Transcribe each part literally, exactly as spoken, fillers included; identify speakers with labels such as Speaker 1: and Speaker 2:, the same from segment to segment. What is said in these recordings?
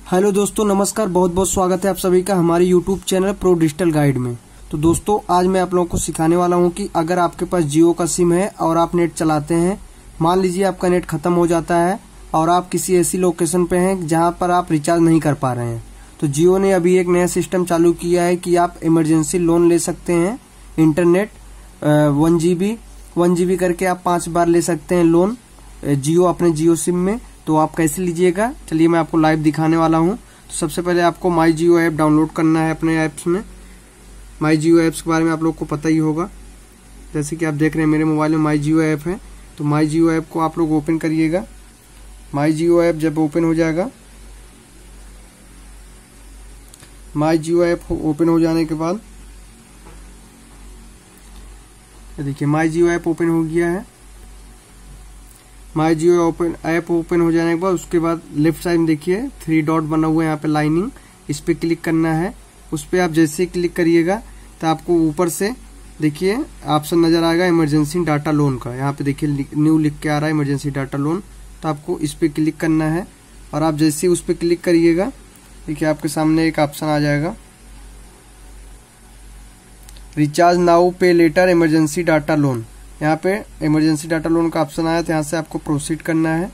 Speaker 1: Hello दोस्तों, नमस्कार। बहुत बहुत स्वागत है आप सभी का हमारे YouTube channel pro digital guide में। तो दोस्तों, आज मैं आप लोगों को सिखाने वाला हूं कि अगर आपके पास जियो का सिम है और आप नेट चलाते हैं, मान लीजिए आपका नेट खत्म हो जाता है और आप किसी ऐसी लोकेशन पे हैं जहां पर आप रिचार्ज नहीं कर पा रहे हैं, तो जियो ने अभी एक नया सिस्टम चालू किया है कि आप इमरजेंसी लोन ले सकते हैं। Internet one G B one G B करके आप पांच बार ले सकते हैं लोन जियो अपने जियो सिम में। तो आप कैसे लीजिएगा, चलिए मैं आपको लाइव दिखाने वाला हूं। तो सबसे पहले आपको माई जियो ऐप डाउनलोड करना है अपने ऐप्स में। माई जियो ऐप्स के बारे में आप लोग को पता ही होगा, जैसे कि आप देख रहे हैं मेरे मोबाइल में माई जियो ऐप है। तो माई जियो ऐप को आप लोग ओपन करिएगा। माई जियो ऐप जब ओपन हो जाएगा, माई जियो ऐप ओपन हो जाने के बाद देखिए माई जियो ऐप ओपन हो गया है। My Jio open app open हो जाने के बाद उसके बाद लेफ्ट साइड में देखिए थ्री डॉट बना हुआ है, यहाँ पे लाइनिंग, इस पे क्लिक करना है। उस पे आप जैसे ही क्लिक करिएगा तो आपको ऊपर से देखिए ऑप्शन नजर आएगा इमरजेंसी डाटा लोन का। यहाँ पे देखिए न्यू लिख के आ रहा है इमरजेंसी डाटा लोन। तो आपको इस पे क्लिक करना है और आप जैसे ही उस पे क्लिक करिएगा देखिए आपके सामने एक ऑप्शन आ जाएगा, recharge now pay later emergency data loan. यहाँ पे इमरजेंसी डाटा लोन का ऑप्शन आया, तो यहाँ से आपको प्रोसीड करना है।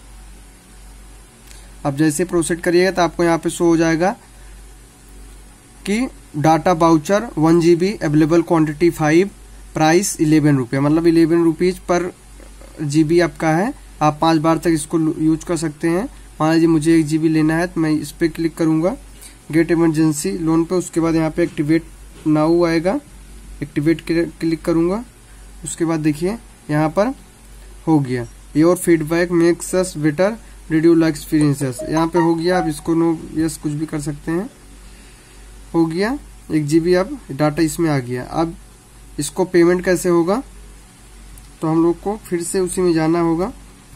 Speaker 1: अब जैसे प्रोसीड करिएगा तो आपको यहाँ पे शो हो जाएगा कि data voucher one GB available quantity five, price eleven रुपये, मतलब इलेवन रुपीज पर जीबी आपका है। आप पांच बार तक इसको यूज कर सकते हैं। मान लीजिए मुझे एक जीबी लेना है तो मैं इस पे क्लिक करूंगा गेट इमरजेंसी लोन पे। उसके बाद यहाँ पे एक्टिवेट नाउ आएगा, एक्टिवेट क्लिक करूंगा। उसके बाद देखिए यहाँ पर हो गया your feedback makes us better, did you like experiences, यहाँ पे हो गया। आप इसको नो यस कुछ भी कर सकते हैं। हो गया एक जीबी अब डाटा इसमें आ गया। अब इसको पेमेंट कैसे होगा, तो हम लोग को फिर से उसी में जाना होगा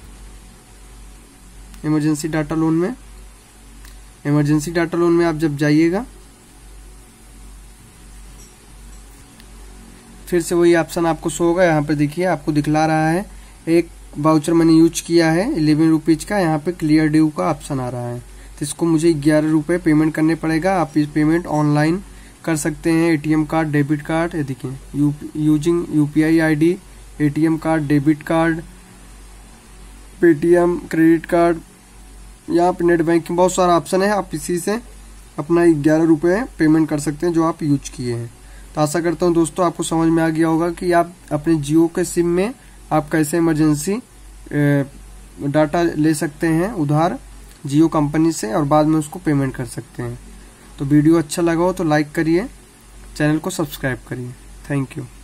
Speaker 1: इमरजेंसी डाटा लोन में। इमरजेंसी डाटा लोन में आप जब जाइएगा फिर से वही ऑप्शन आपको शो होगा। यहाँ पे देखिए आपको दिखला रहा है एक वाउचर मैंने यूज किया है इलेवन रुपीज का, यहाँ पे क्लियर ड्यू का ऑप्शन आ रहा है। तो इसको मुझे ग्यारह रुपए पेमेंट करने पड़ेगा। आप इस पेमेंट ऑनलाइन कर सकते हैं, एटीएम कार्ड, डेबिट कार्ड, ये देखिए using UPI ID, ATM card, debit card, Paytm, credit card, यहाँ पे नेट बैंकिंग, बहुत सारा ऑप्शन है। आप इसी से अपना ग्यारह रुपए पेमेंट कर सकते हैं जो आप यूज किए हैं। तो आशा करता हूँ दोस्तों आपको समझ में आ गया होगा कि आप अपने जियो के सिम में आप कैसे इमरजेंसी डाटा ले सकते हैं उधार जियो कंपनी से और बाद में उसको पेमेंट कर सकते हैं। तो वीडियो अच्छा लगा हो तो लाइक करिए, चैनल को सब्सक्राइब करिए। Thank you.